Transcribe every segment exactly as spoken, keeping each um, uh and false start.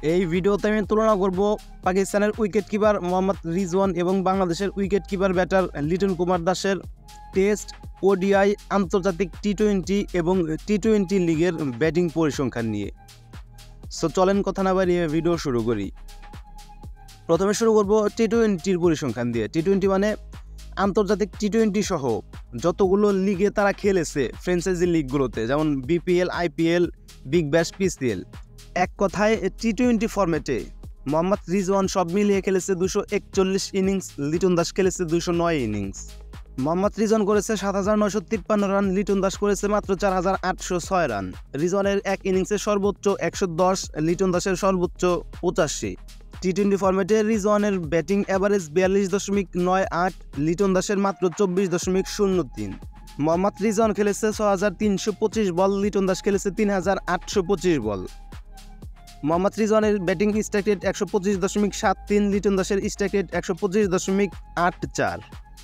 এই ভিডিওতে আমি তুলনা করব পাকিস্তানের উইকেট কিপার মোহাম্মদ রিজওয়ান এবং বাংলাদেশের wicket keeper batter Liton Kumar দাসের টেস্ট, ওডিআই, আন্তর্জাতিক টি টোয়েন্টি এবং টি টোয়েন্টি লিগের ব্যাটিং পরিসংখ্যান নিয়ে। সো চলেন কথা না বাড়িয়ে ভিডিও শুরু করি। প্রথমে শুরু করব টি টোয়েন্টির পরিসংখ্যান দিয়ে। টি টোয়েন্টি মানে আন্তর্জাতিক টি টোয়েন্টি সহ যতগুলো লিগে তারা খেলেছে ফ্র্যাঞ্চাইজি লিগগুলোতে, যেমন BPL, IPL, Big Bash, PCL. এক কথায় টি টোয়েন্টি ফরম্যাটে মোহাম্মদ রিজওয়ান সব মিলিয়ে খেলেছে দুশো একচল্লিশ ইনিংস, লিটন দাস খেলেছে দুশো নয় ইনিংস। মোহাম্মদ রিজওয়ান করেছে সাত হাজার নয়শো তিপ্পান্ন রান, লিটন দাস করেছে মাত্র চার হাজার আটশো ছয় রান। রিজওয়ানের এক ইনিংসের সর্বোচ্চ একশো দশ, লিটন দাসের সর্বোচ্চ পঁচাশি। টি টোয়েন্টি ফরম্যাটে রিজওয়ানের ব্যাটিং অ্যাভারেজ বিয়াল্লিশ দশমিক নয় আট, লিটন দাসের মাত্র চব্বিশ দশমিক শূন্য তিন। মোহাম্মদ রিজওয়ান খেলেছে ছ হাজার তিনশো পঁচিশ বল, লিটন দাস খেলেছে তিন হাজার আটশো পঁচিশ বল। মোহাম্মদ রিজওয়ানের ব্যাটিং স্ট্রাইক রেট একশো পঁচিশ দশমিক সাত তিন, লিটন দাসের স্ট্রাইক রেট একশো পঁচিশ দশমিক আট চার।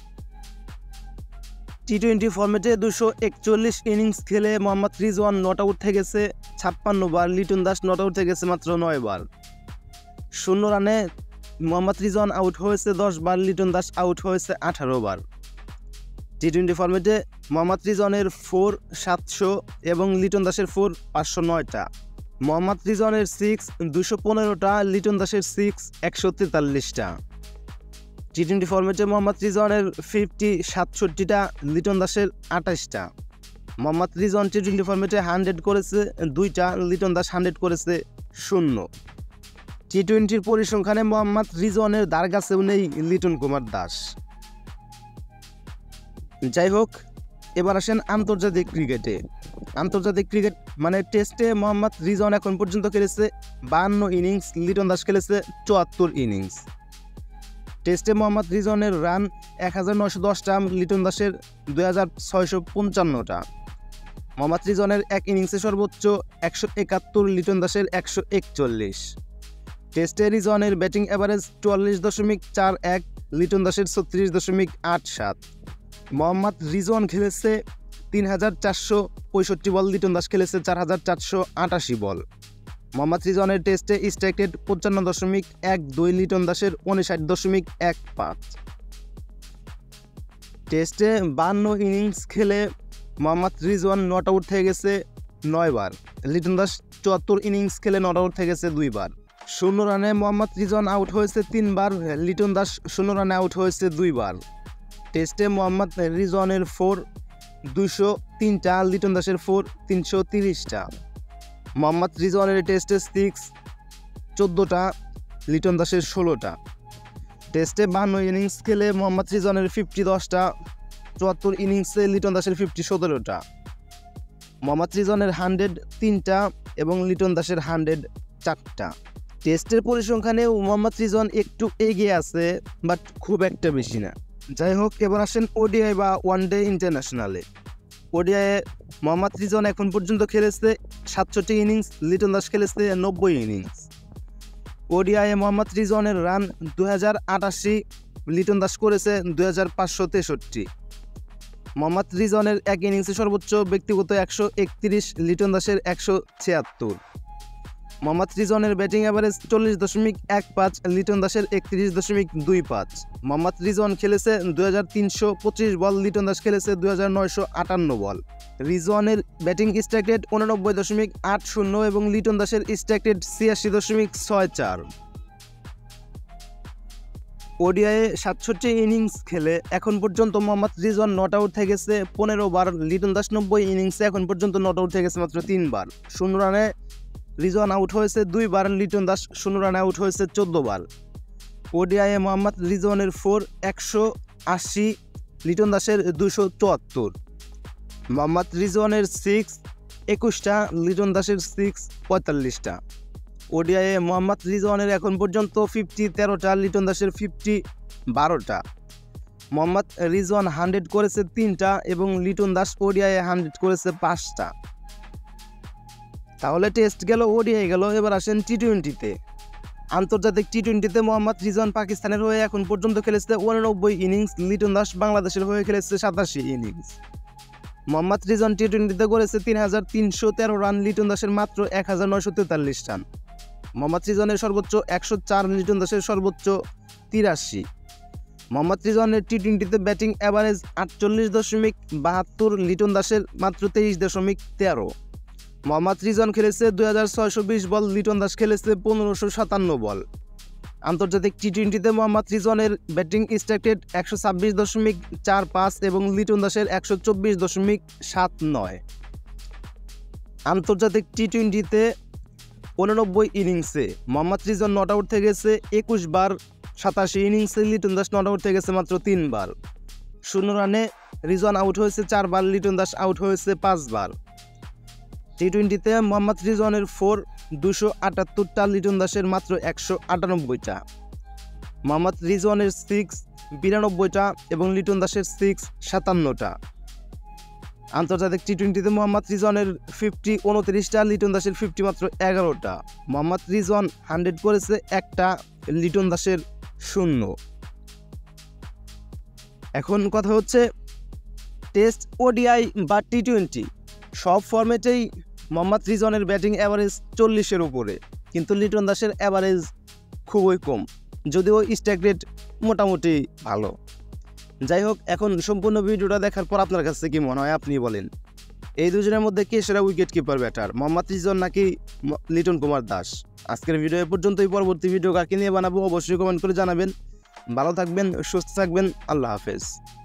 টি টোয়েন্টি ফরম্যাটে দুশো একচল্লিশ ইনিংস খেলে মোহাম্মদ রিজওয়ান নট আউট থেকে গেছে ছাপ্পান্ন বার, লিটন দাস নট আউট থেকে গেছে মাত্র নয় বার। শূন্য রানে মোহাম্মদ রিজওয়ান আউট হয়েছে দশ বার, লিটন দাস আউট হয়েছে আঠারো বার। টি টোয়েন্টি ফরম্যাটে মোহাম্মদ রিজওয়ানের ফোর সাতশো এবং লিটন দাসের ফোর পাঁচশো নয়টা। মোহাম্মদ রিজওয়ানের সিক্স দুশো পনেরোটা, লিটন দাসের সিক্স একশো তেতাল্লিশটা। টি টোয়েন্টি ফরম্যাটে মোহাম্মদ রিজওয়ানের ফিফটি সাতষট্টিটা, লিটন দাসের আঠাশটা। মোহাম্মদ রিজওয়ান টি টোয়েন্টি ফরম্যাটে হান্ড্রেড করেছে দুইটা, লিটন দাস হান্ড্রেড করেছে শূন্য। টি টোয়েন্টির পরিসংখ্যানে মোহাম্মদ রিজওয়ানের দ্বার কাছেও নেই লিটন কুমার দাস। যাই হোক, এবার আসেন আন্তর্জাতিক ক্রিকেটে। আন্তর্জাতিক ক্রিকেট মানে টেস্টে মোহাম্মদ রিজওয়ান এখন পর্যন্ত খেলেছে বাহান্ন ইনিংস, লিটন দাস খেলেছে চুয়াত্তর ইনিংস। টেস্টে মোহাম্মদ রিজওয়ানের রান এক হাজার নয়শো দশটা, লিটন দাসের দুই হাজার ছয়শো পঞ্চান্নটা। মোহাম্মদ রিজওয়ানের এক ইনিংসে সর্বোচ্চ একশো একাত্তর, লিটন দাসের একশো একচল্লিশ। টেস্টে রিজওয়ানের ব্যাটিং অ্যাভারেজ চুয়াল্লিশ দশমিক চার এক, লিটন দাসের ছত্রিশ দশমিক আট সাত। মোহাম্মদ রিজওয়ান খেলেছে তিন হাজার চারশো পঁয়ষট্টি বল, লিটন দাস খেলেছে চার হাজার চারশো আটাশি বল। মোহাম্মদ রিজওয়ানের টেস্টে স্ট্রাইক রেট পঞ্চান্ন দশমিক এক দুই, লিটন দাসের উনষাট দশমিক এক পাঁচ। টেস্টে বান্ন ইনিংস খেলে মোহাম্মদ রিজওয়ান নট আউট থেকে গেছে নয় বার, লিটন দাস চুয়াত্তর ইনিংস খেলে নট আউট থেকে গেছে দুইবার। শূন্য রানে মোহাম্মদ রিজওয়ান আউট হয়েছে তিনবার, লিটন দাস শূন্য রানে আউট হয়েছে দুইবার। টেস্টে মোহাম্মদ রিজওয়ানের ফোর দুইশো তিনটা, লিটন দাসের ফোর তিনশো তিরিশটা। মোহাম্মদ রিজওয়ানের টেস্টে সিক্স চোদ্দোটা, লিটন দাসের ষোলোটা। টেস্টে বান্ন ইনিংস খেলে মোহাম্মদ রিজওয়ানের ফিফটি দশটা, চুয়াত্তর ইনিংসে লিটন দাসের ফিফটি সতেরোটা। মোহাম্মদ রিজওয়ানের হান্ড্রেড তিনটা এবং লিটন দাসের হান্ড্রেড চারটা। টেস্টের পরিসংখ্যানেও মোহাম্মদ রিজওয়ান একটু এগিয়ে আছে, বাট খুব একটা বেশি না। যাই হোক, এবার আসেন ওডিআই বা ওয়ান ডে ইন্টারন্যাশনালে। ওডিআইয়ে মোহাম্মদ রিজওয়ান এখন পর্যন্ত খেলেছে সাতষট্টি ইনিংস, লিটন দাস খেলেছে নব্বই ইনিংস। ওডিআইয়ে মোহাম্মদ রিজওয়ানের রান দু হাজার আটাশি, লিটন দাস করেছে দুই হাজার পাঁচশো তেষট্টি। মোহাম্মদ রিজওয়ানের এক ইনিংসে সর্বোচ্চ ব্যক্তিগত একশো একত্রিশ, লিটন দাসের একশো ছিয়াত্তর। মোহাম্মদ রিজওয়ানের ব্যাটিং অ্যাভারেজ চল্লিশ দশমিক এক পাঁচ, লিটন দাসের একত্রিশ দশমিক দুই পাঁচ। মোহাম্মদ রিজওয়ান খেলেছে দুই হাজার তিনশো পঁচিশ বল, লিটন দাস খেলেছে দুই হাজার নয়শো আটান্ন বল। রিজওয়ানের ব্যাটিং স্ট্রাইক রেট উননব্বই দশমিক আট শূন্য এবং লিটন দাসের স্ট্রাইক রেট ছিয়াশি দশমিক ছয় চার। ওডিআইয়ে সাতষট্টি ইনিংস খেলে এখন পর্যন্ত মোহাম্মদ রিজওয়ান নট আউট থেকে গেছে পনেরো বার, লিটন দাস নব্বই ইনিংসে এখন পর্যন্ত নট আউট থেকে গেছে মাত্র তিনবার। শূন্য রানে রিজওয়ান আউট হয়েছে দুইবার, লিটন দাস শূন্য রানে আউট হয়েছে চোদ্দ বার। ওডিআইয়ে মোহাম্মদ রিজওয়ানের ফোর একশো আশি, লিটন দাসের দুশো চুয়াত্তর। মোহাম্মদ রিজওয়ানের সিক্স একুশটা, লিটন দাসের সিক্স পঁয়তাল্লিশটা। ওডিআইয়ে মোহাম্মদ রিজওয়ানের এখন পর্যন্ত ফিফটি তেরোটা, লিটন দাসের ফিফটি বারোটা। মোহাম্মদ রিজওয়ান হান্ড্রেড করেছে তিনটা এবং লিটন দাস ওডিআইয়ে হান্ড্রেড করেছে পাঁচটা। তাহলে টেস্ট গেল, ওডিআই গেল। এবার আসেন টি টোয়েন্টিতে। আন্তর্জাতিক টি টোয়েন্টিতে মোহাম্মদ রিজওয়ান পাকিস্তানের হয়ে এখন পর্যন্ত খেলেছে উননব্বই ইনিংস, লিটন দাস বাংলাদেশের হয়ে খেলেছে সাতাশি ইনিংস। মোহাম্মদ রিজওয়ান টি টোয়েন্টিতে করেছে তিন হাজার তিনশো তেরো রান, লিটন দাসের মাত্র এক হাজার নয়শো তেতাল্লিশ রান। মোহাম্মদ রিজওয়ানের সর্বোচ্চ একশো চার, লিটন দাসের সর্বোচ্চ তিরাশি। মোহাম্মদ রিজওয়ানের টি টোয়েন্টিতে ব্যাটিং অ্যাভারেজ আটচল্লিশ দশমিক বাহাত্তর, লিটন দাসের মাত্র তেইশ দশমিক তেরো। মোহাম্মদ রিজওয়ান খেলেছে দুই হাজার ছয়শো বিশ বল, লিটন দাস খেলেছে পনেরোশো সাতান্ন বল। আন্তর্জাতিক টি টোয়েন্টিতে মোহাম্মদ রিজওয়ানের ব্যাটিং স্ট্রাইক রেট একশো ছাব্বিশ দশমিক চার পাঁচ এবং লিটন দাসের একশো চব্বিশ দশমিক সাত নয়। আন্তর্জাতিক টি টোয়েন্টিতে উননব্বই ইনিংসে মোহাম্মদ রিজওয়ান নট আউট থেকে গেছে একুশ বার, সাতাশি ইনিংসে লিটন দাস নট আউট থেকে গেছে মাত্র তিনবার। শূন্য রানে রিজওয়ান আউট হয়েছে চারবার, লিটন দাস আউট হয়েছে পাঁচবার। টি টোয়েন্টিতে মোহাম্মদ রিজওয়ানের ফোর দুশো আটাত্তরটা, লিটন দাসের মাত্র একশো আটানব্বইটা। মোহাম্মদ রিজওয়ানের সিক্স বিরানব্বইটা এবং লিটন দাসের সিক্স সাতান্নটা। আন্তর্জাতিক টি টোয়েন্টিতে মোহাম্মদ রিজওয়ানের ফিফটি উনত্রিশটা, লিটন দাসের ফিফটি মাত্র এগারোটা। মোহাম্মদ রিজওয়ান হান্ড্রেড করেছে একটা, লিটন দাসের শূন্য। এখন কথা হচ্ছে টেস্ট, ওডিআই বা টি টোয়েন্টি সব ফরম্যাটেই মোহাম্মদ রিজওয়ানের ব্যাটিং অ্যাভারেজ চল্লিশের উপরে, কিন্তু লিটন দাসের অ্যাভারেজ খুবই কম, যদিও স্ট্রাইক রেট মোটামুটি ভালো। যাই হোক, এখন সম্পূর্ণ ভিডিওটা দেখার পর আপনার কাছে কি মনে হয় আপনি বলেন, এই দুজনের মধ্যে কে সেরা wicket keeper batter, Mohammad Rizwan নাকি লিটন কুমার দাস? আজকের ভিডিও এ পর্যন্তই। পরবর্তী ভিডিও কাকে নিয়ে বানাবো অবশ্যই কমেন্ট করে জানাবেন। ভালো থাকবেন, সুস্থ থাকবেন, আল্লাহ হাফেজ।